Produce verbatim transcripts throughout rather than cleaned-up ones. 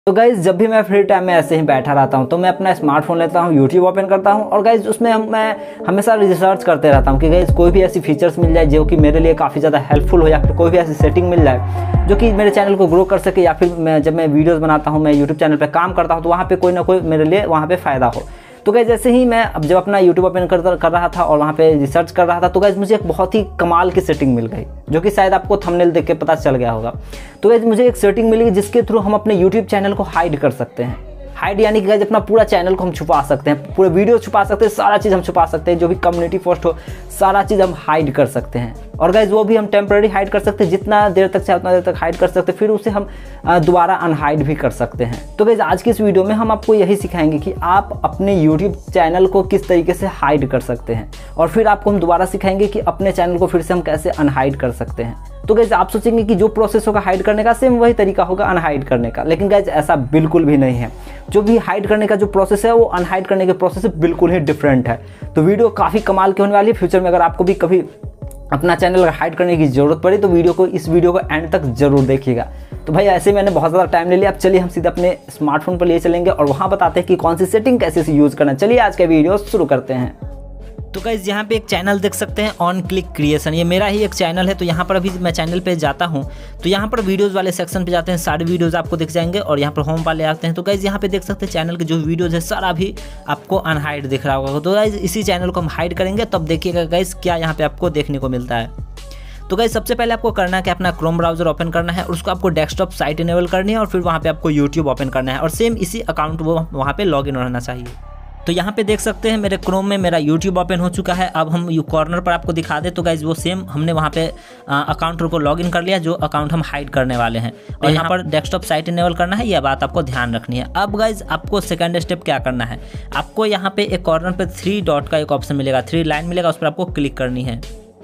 तो गाइज़ जब भी मैं फ्री टाइम में ऐसे ही बैठा रहता हूँ तो मैं अपना स्मार्टफोन लेता हूँ, यूट्यूब ओपन करता हूँ और गाइज़ उसमें हम मैं हमेशा रिसर्च करते रहता हूँ कि गाइज़ कोई भी ऐसी फीचर्स मिल जाए जो कि मेरे लिए काफ़ी ज़्यादा हेल्पफुल हो, या फिर कोई भी ऐसी सेटिंग मिल जाए जो कि मेरे चैनल को ग्रो कर सके, या फिर मैं जब मैं वीडियोज़ बनाता हूँ, मैं यूट्यूब चैनल पर काम करता हूँ तो वहाँ पर कोई ना कोई मेरे लिए वहाँ पर फ़ायदा हो। तो गाइज़ जैसे ही मैं अब जब अपना यूट्यूब ओपन कर कर रहा था और वहाँ पे रिसर्च कर रहा था तो गाइज़ मुझे एक बहुत ही कमाल की सेटिंग मिल गई, जो कि शायद आपको थंबनेल देख के पता चल गया होगा। तो गाइज़ मुझे एक सेटिंग मिली जिसके थ्रू हम अपने यूट्यूब चैनल को हाइड कर सकते हैं। हाइड यानी कि गाइज़ अपना पूरा चैनल को हम छुपा सकते हैं, पूरे वीडियो छुपा सकते हैं, सारा चीज़ हम छुपा सकते हैं, जो भी कम्युनिटी पोस्ट हो सारा चीज़ हम हाइड कर सकते हैं। और गाइज़ वो भी हम टेम्पररी हाइड कर सकते हैं, जितना देर तक चाहे उतना देर तक हाइड कर सकते हैं, फिर उसे हम दोबारा अनहाइड भी कर सकते हैं। तो गाइज़ आज की इस वीडियो में हम आपको यही सिखाएंगे कि आप अपने यूट्यूब चैनल को किस तरीके से हाइड कर सकते हैं, और फिर आपको हम दोबारा सिखाएंगे कि अपने चैनल को फिर से हम कैसे अनहाइड कर सकते हैं। तो गाइज़ आप सोचेंगे कि जो प्रोसेस होगा हाइड करने का सेम वही तरीका होगा अनहाइड करने का, लेकिन गाइज़ ऐसा बिल्कुल भी नहीं है। जो भी हाइड करने का जो प्रोसेस है वो अनहाइड करने के प्रोसेस से बिल्कुल ही डिफरेंट है। तो वीडियो काफ़ी कमाल की होने वाली है। फ्यूचर में अगर आपको भी कभी अपना चैनल हाइड करने की ज़रूरत पड़ी तो वीडियो को इस वीडियो को एंड तक जरूर देखिएगा। तो भाई ऐसे मैंने बहुत ज़्यादा टाइम ले लिया, अब चलिए हम सीधे अपने स्मार्टफोन पर लिए चलेंगे और वहाँ बताते हैं कि कौन सी सेटिंग कैसे से यूज़ करना। चलिए आज का वीडियो शुरू करते हैं। तो गाइज़ यहाँ पे एक चैनल देख सकते हैं ऑन क्लिक क्रिएशन, ये मेरा ही एक चैनल है। तो यहाँ पर अभी मैं चैनल पे जाता हूँ तो यहाँ पर वीडियोस वाले सेक्शन पे जाते हैं, सारे वीडियोस आपको दिख जाएंगे और यहाँ पर होम वाले आते हैं। तो गाइज़ यहाँ पे देख सकते हैं चैनल के जो वीडियोस है सारा भी आपको अनहाइड दिख रहा होगा। तो गाइज़ इसी चैनल को हम हाइड करेंगे, तब देखिएगा गाइज़ क्या यहाँ पे आपको देखने को मिलता है। तो गाइस सबसे पहले आपको करना है कि अपना क्रोम ब्राउजर ओपन करना है और उसको आपको डेस्कटॉप साइट इनेबल करनी है और फिर वहाँ पे आपको यूट्यूब ओपन करना है और सेम इसी अकाउंट वो वहाँ पे लॉगिन रहना चाहिए। तो यहाँ पे देख सकते हैं मेरे क्रोम में मेरा यूट्यूब ओपन हो चुका है। अब हम यू कॉर्नर पर आपको दिखा दे तो गाइज वो सेम हमने वहाँ पे अकाउंट को लॉगिन कर लिया, जो अकाउंट हम हाइड करने वाले हैं। और यहाँ पर डेस्कटॉप साइट इनेबल करना है, यह बात आपको ध्यान रखनी है। अब गाइज आपको सेकंड स्टेप क्या करना है, आपको यहाँ पे एक कॉर्नर पे थ्री डॉट का एक ऑप्शन मिलेगा, थ्री लाइन मिलेगा, उस पर आपको क्लिक करनी है।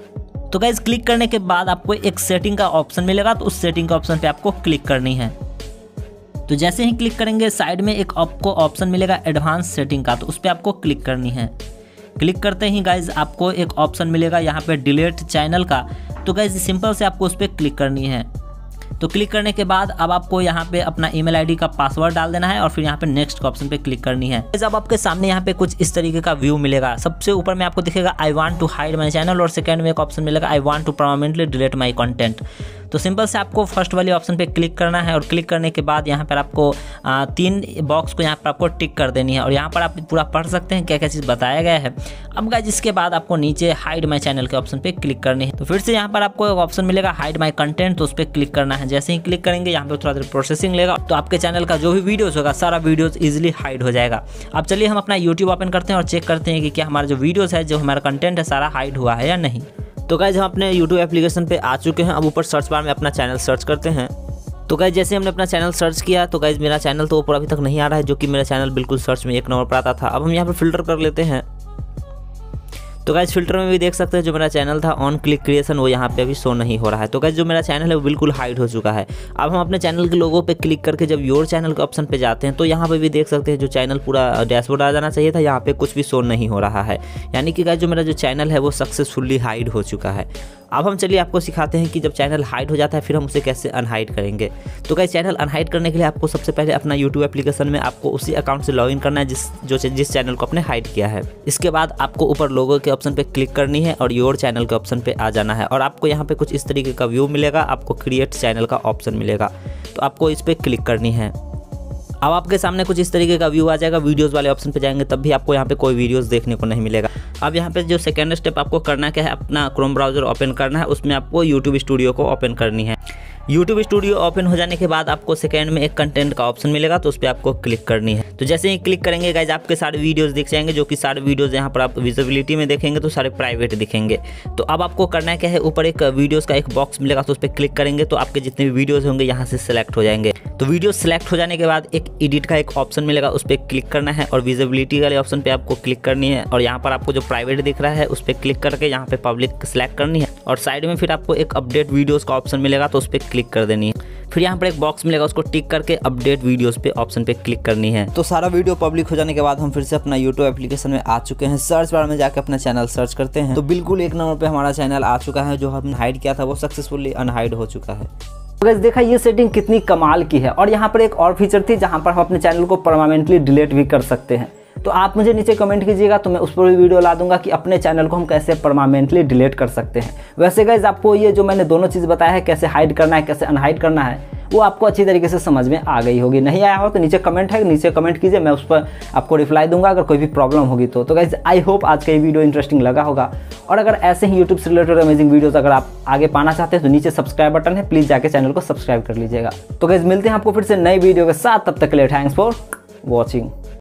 तो गाइज क्लिक करने के बाद आपको एक सेटिंग का ऑप्शन मिलेगा, तो उस सेटिंग का ऑप्शन पे आपको क्लिक करनी है। तो जैसे ही क्लिक करेंगे साइड में एक आपको ऑप्शन मिलेगा एडवांस सेटिंग का, तो उस पर आपको क्लिक करनी है। क्लिक करते ही गाइज आपको एक ऑप्शन मिलेगा यहाँ पे डिलीट चैनल का, तो गाइज सिंपल से आपको उस पर क्लिक करनी है। तो क्लिक करने के बाद अब आपको यहाँ पे अपना ईमेल आईडी का पासवर्ड डाल देना है और फिर यहाँ पे नेक्स्ट के ऑप्शन पे क्लिक करनी है। अब आपके सामने यहाँ पे कुछ इस तरीके का व्यू मिलेगा। सबसे ऊपर में आपको दिखेगा I want to hide my channel और सेकंड में एक ऑप्शन मिलेगा I want to permanently delete my content. तो सिंपल से आपको फर्स्ट वाले ऑप्शन पे क्लिक करना है और क्लिक करने के बाद यहाँ पर आपको आ, तीन बॉक्स को यहाँ पर आपको टिक कर देनी है और यहाँ पर आप पूरा पढ़ सकते हैं क्या क्या चीज़ बताया गया है। अब गाइस इसके बाद आपको नीचे हाइड माय चैनल के ऑप्शन पे क्लिक करनी है। तो फिर से यहाँ पर आपको एक ऑप्शन मिलेगा हाइड माय कंटेंट, तो उस पर क्लिक करना है। जैसे ही क्लिक करेंगे यहाँ पे थोड़ा देर प्रोसेसिंग लेगा, तो आपके चैनल का जो भी वीडियोस होगा सारा वीडियोस इजीली हाइड हो जाएगा। अब चलिए हम अपना यूट्यूब ओपन करते हैं और चेक करते हैं कि क्या हमारा जो वीडियोस है, जो हमारा कंटेंट है, सारा हाइड हुआ है या नहीं। तो गाइज हम अपने यूट्यूब एप्लीकेशन पे आ चुके हैं। अब ऊपर सर्च बार में अपना चैनल सर्च करते हैं। तो गाइज जैसे हमने अपना चैनल सर्च किया तो गाइज मेरा चैनल तो ऊपर अभी तक नहीं आ रहा है, जो कि मेरा चैनल बिल्कुल सर्च में एक नंबर पर आता था। अब हम यहाँ पर फिल्टर कर लेते हैं। तो गाइज फिल्टर में भी देख सकते हैं जो मेरा चैनल था ऑन क्लिक क्रिएशन वो यहाँ पे अभी शो नहीं हो रहा है। तो गाइज जो मेरा चैनल है वो बिल्कुल हाइड हो चुका है। अब हम अपने चैनल के लोगों पे क्लिक करके जब योर चैनल के ऑप्शन पे जाते हैं तो यहाँ पे भी देख सकते हैं जो चैनल पूरा डैशबोर्ड आ जाना चाहिए था, यहाँ पे कुछ भी शो नहीं हो रहा है। यानी कि गाइज जो मेरा जो चैनल है वो सक्सेसफुली हाइड हो चुका है। अब हम चलिए आपको सिखाते हैं कि जब चैनल हाइड हो जाता है फिर हम उसे कैसे अनहाइड करेंगे। तो गाइस चैनल अनहाइड करने के लिए आपको सबसे पहले अपना यूट्यूब एप्लीकेशन में आपको उसी अकाउंट से लॉगिन करना है जिस जो जिस चैनल को आपने हाइड किया है। इसके बाद आपको ऊपर लोगो के ऑप्शन पे क्लिक करनी है और योर चैनल के ऑप्शन पे आ जाना है और आपको यहाँ पे कुछ इस तरीके का व्यू मिलेगा, आपको क्रिएट चैनल का ऑप्शन मिलेगा, तो आपको इस पर क्लिक करनी है। अब आपके सामने कुछ इस तरीके का व्यू आ जाएगा। वीडियोस वाले ऑप्शन पे जाएंगे तब भी आपको यहाँ पे कोई वीडियोस देखने को नहीं मिलेगा। अब यहाँ पे जो सेकंड स्टेप आपको करना क्या है, अपना क्रोम ब्राउजर ओपन करना है, उसमें आपको यूट्यूब स्टूडियो को ओपन करनी है। यूट्यूब स्टूडियो ओपन हो जाने के बाद आपको सेकंड में एक कंटेंट का ऑप्शन मिलेगा, तो उस पर आपको क्लिक करनी है। तो जैसे ही क्लिक करेंगे गाइज आपके सारे वीडियोस दिख जाएंगे, जो कि सारे वीडियोस यहाँ पर आप विजिबिलिटी में देखेंगे तो सारे प्राइवेट दिखेंगे। तो अब आपको करना क्या है, ऊपर एक वीडियोस का एक बॉक्स मिलेगा, तो उस पर क्लिक करेंगे तो आपके जितने भी वीडियोस होंगे यहाँ से सिलेक्ट हो जाएंगे। तो वीडियो सिलेक्ट हो जाने के बाद एक एडिट का एक ऑप्शन मिलेगा, उस पर क्लिक करना है और विजिबिलिटी वाले ऑप्शन पे आपको क्लिक करनी है और यहाँ पर आपको जो प्राइवेट दिख रहा है उस पर क्लिक करके यहाँ पे पब्लिक सिलेक्ट करनी है और साइड में फिर आपको एक अपडेट वीडियोस का ऑप्शन मिलेगा, तो उस पर क्लिक कर देनी है। फिर यहाँ पर एक बॉक्स मिलेगा, उसको टिक करके अपडेट वीडियोस पे ऑप्शन पे क्लिक करनी है। तो सारा वीडियो पब्लिक हो जाने के बाद हम फिर से अपना यूट्यूब एप्लीकेशन में आ चुके हैं। सर्च बार में जाकर अपना चैनल सर्च करते हैं तो बिल्कुल एक नंबर पे हमारा चैनल आ चुका है। जो हमने हाइड किया था वो सक्सेसफुली अनहाइड हो चुका है। तो गाइस देखा ये सेटिंग कितनी कमाल की है। और यहाँ पर एक और फीचर थी जहाँ पर हम अपने चैनल को परमानेंटली डिलीट भी कर सकते हैं। तो आप मुझे नीचे कमेंट कीजिएगा, तो मैं उस पर भी वीडियो ला दूंगा कि अपने चैनल को हम कैसे परमानेंटली डिलीट कर सकते हैं। वैसे गाइस आपको ये जो मैंने दोनों चीज़ बताया है, कैसे हाइड करना है, कैसे अनहाइड करना है, वो आपको अच्छी तरीके से समझ में आ गई होगी। नहीं आया हो तो नीचे कमेंट है, नीचे कमेंट कीजिए, मैं उस पर आपको रिप्लाई दूंगा अगर कोई भी प्रॉब्लम होगी तो। तो गाइस आई होप आज का ये वीडियो इंटरेस्टिंग लगा होगा। और अगर ऐसे ही यूट्यूब से रिलेटेड अमेजिंग वीडियोस अगर आप आगे पाना चाहते हैं तो नीचे सब्सक्राइब बटन है, प्लीज़ जाके चैनल को सब्सक्राइब कर लीजिएगा। तो गाइस मिलते हैं आपको फिर से नई वीडियो के साथ, तब तक के लिए थैंक्स फॉर वॉचिंग।